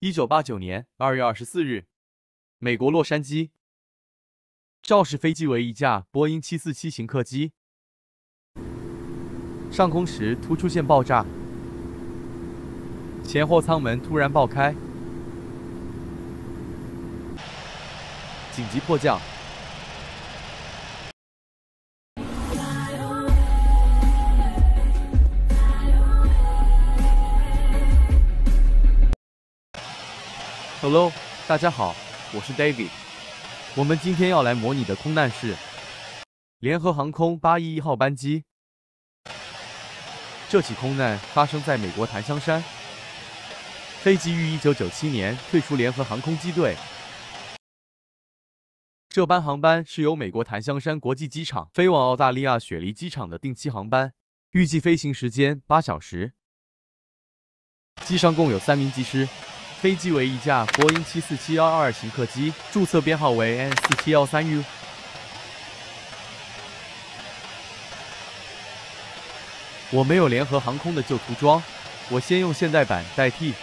1989年2月24日，美国洛杉矶，肇事飞机为一架波音747型客机，上空时突出现爆炸，前后舱门突然爆开，紧急迫降。 Hello， 大家好，我是 David。我们今天要来模拟的空难是联合航空811号班机。这起空难发生在美国檀香山，飞机于1997年退出联合航空机队。这班航班是由美国檀香山国际机场飞往澳大利亚雪梨机场的定期航班，预计飞行时间8小时。机上共有3名机师。 飞机为一架波音747-122型客机，注册编号为 N4713U。我没有联合航空的旧涂装，我先用现代版代替。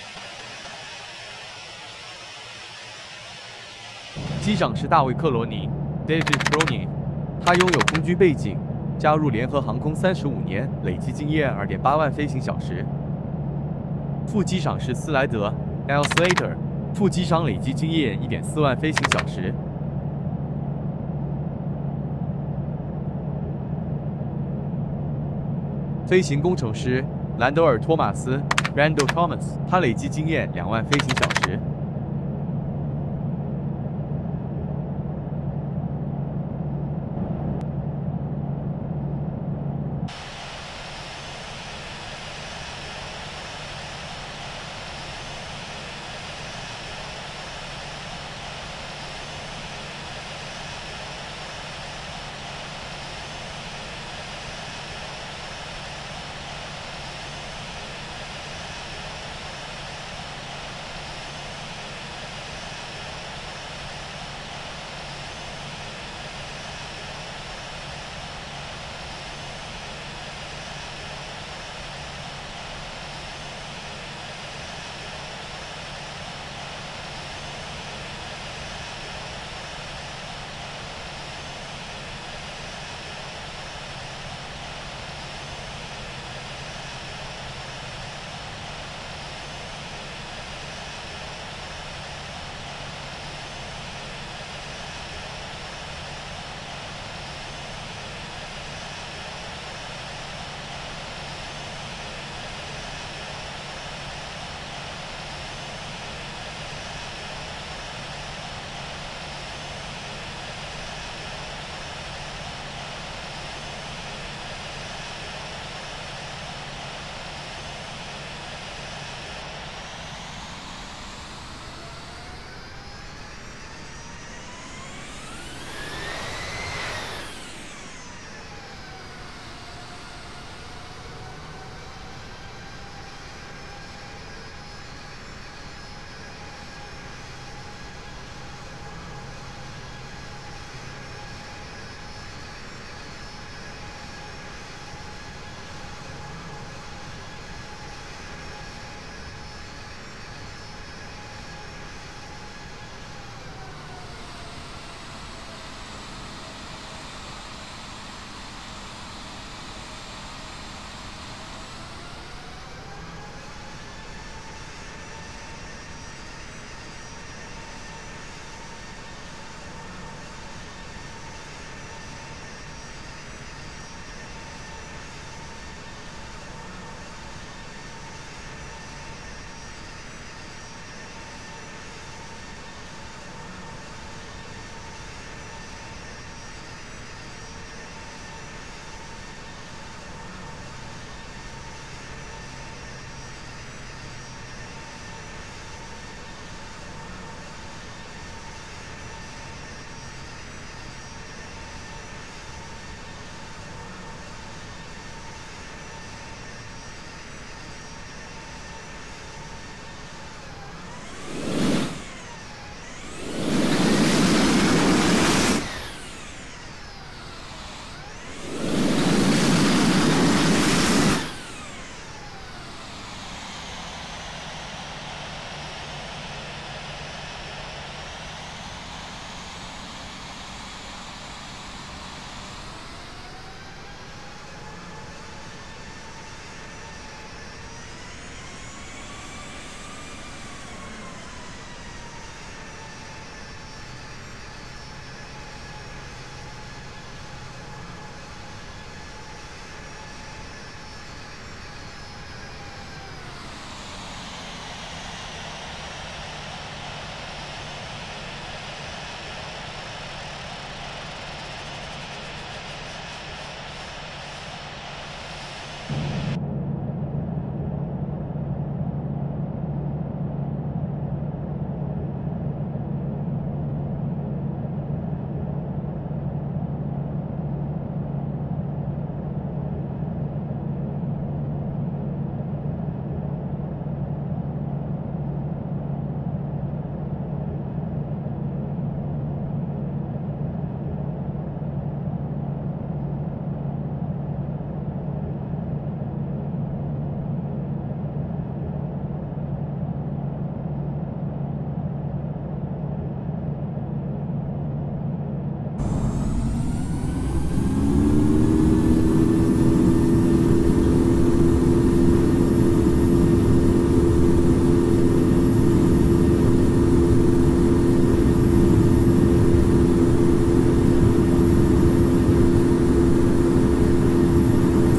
机长是大卫·克罗尼 （David Crony），他拥有空军背景，加入联合航空35年，累计经验2.8万飞行小时。副机长是斯莱德。 L. Slater， 副机长累计经验1.4万飞行小时。飞行工程师兰德尔·托马斯 （Randall Thomas）， 他累计经验2万飞行小时。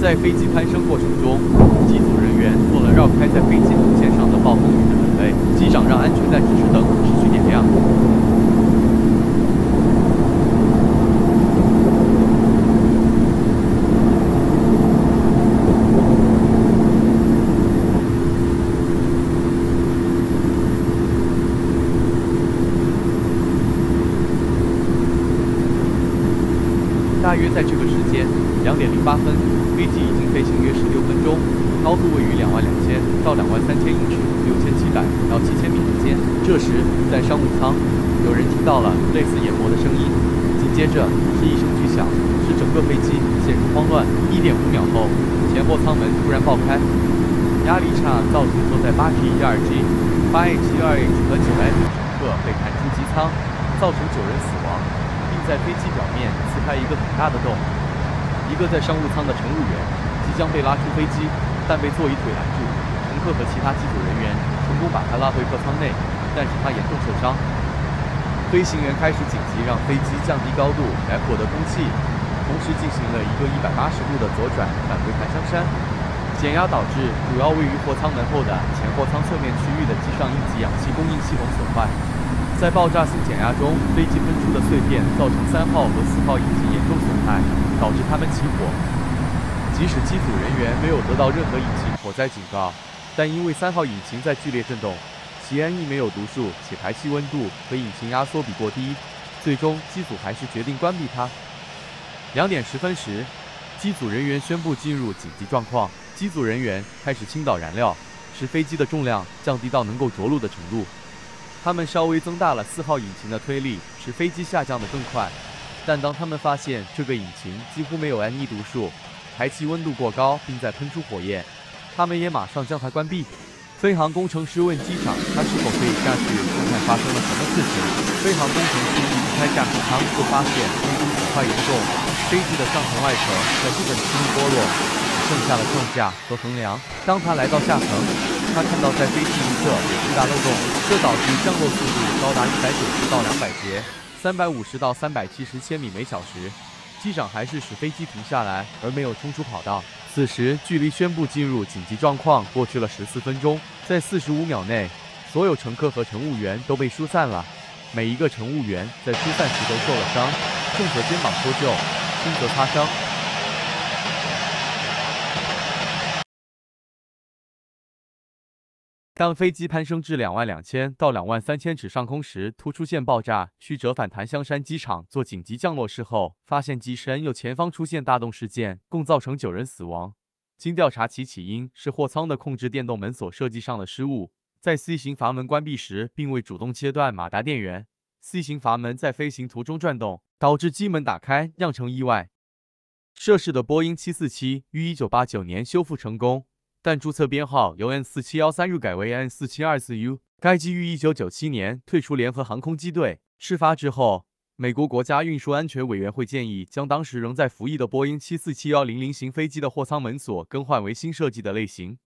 在飞机攀升过程中，机组人员做了绕开在飞机路线上的暴风雨的准备。机长让安全带指示灯持续点亮。大约在这个时间，2点08分，飞机已经飞行约16分钟，高度位于22000到23000英尺，6700到7000米之间。这时，在商务舱，有人听到了类似研磨的声音，紧接着是一声巨响，使整个飞机陷入慌乱。1.5秒后，前后舱门突然爆开，压力差造成坐在8P12G、8H12H 和9H乘客被弹出机舱，造成9人死亡。在飞机表面撕开一个很大的洞，一个在商务舱的乘务员即将被拉出飞机，但被座椅腿拦住。乘客和其他机组人员成功把他拉回客舱内，但是他严重受伤。飞行员开始紧急让飞机降低高度来获得空气，同时进行了一个180度的左转返回檀香山。减压导致主要位于货舱门后的前货舱侧面区域的机上应急氧气供应系统损坏。在爆炸性减压中，飞机喷出的碎片造成3号和4号引擎严重损害，导致它们起火。即使机组人员没有得到任何引擎火灾警告，但因为3号引擎在剧烈震动，其氨液没有毒素，且排气温度和引擎压缩比过低，最终机组还是决定关闭它。2点10分时，机组人员宣布进入紧急状况，机组人员开始倾倒燃料，使飞机的重量降低到能够着陆的程度。他们稍微增大了4号引擎的推力，使飞机下降得更快。但当他们发现这个引擎几乎没有氨液毒素，排气温度过高，并在喷出火焰，他们也马上将它关闭。飞行工程师问机长，他是否可以下去看看发生了什么事情。飞行工程师一离开驾驶舱，就发现飞机损坏严重，飞机的上层外壳全部被轻易剥落，只剩下了框架和横梁。当他来到下层，他看到在飞机一侧有巨大漏洞，这导致降落速度高达190到200节，350到370千米每小时。机长还是使飞机停下来，而没有冲出跑道。此时，距离宣布进入紧急状况过去了14分钟，在45秒内，所有乘客和乘务员都被疏散了。每一个乘务员在疏散时都受了伤，重则肩膀脱臼，轻则擦伤。当飞机攀升至22000到23000尺上空时，突出现爆炸，需折返檀香山机场做紧急降落事后，发现机身右前方出现大动事件，共造成9人死亡。经调查，其起因是货舱的控制电动门锁设计上的失误，在 C 型阀门关闭时并未主动切断马达电源 ，C 型阀门在飞行途中转动，导致机门打开，酿成意外。涉事的波音747于1989年修复成功。但注册编号由 N4713 入改为 N4724U。该机于1997年退出联合航空机队。事发之后，美国国家运输安全委员会建议将当时仍在服役的波音747-100型飞机的货舱门锁更换为新设计的类型。